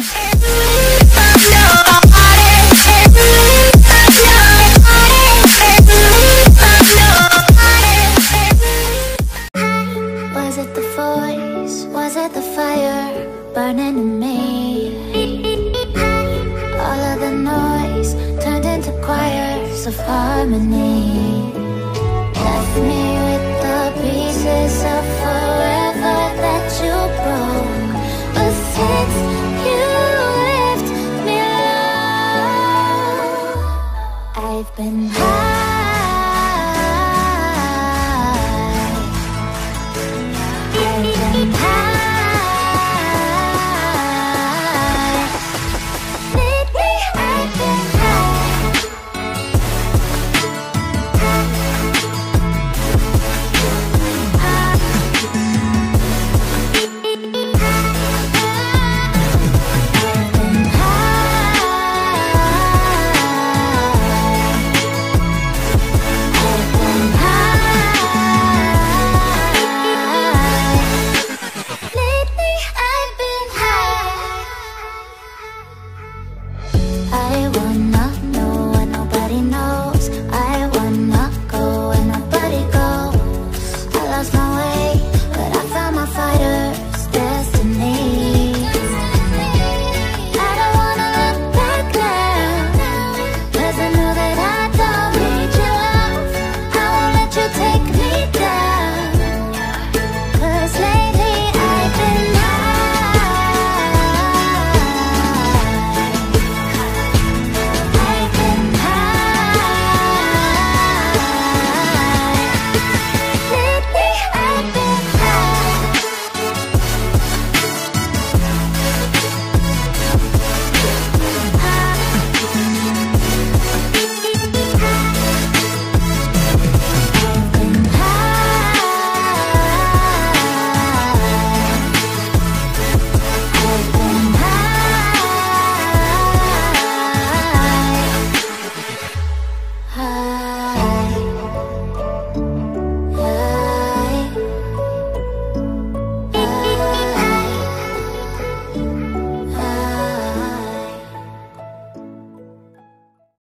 Was it the voice? Was it the fire burning in me? All of the noise turned into choirs of harmony. Left me with the pieces of forever.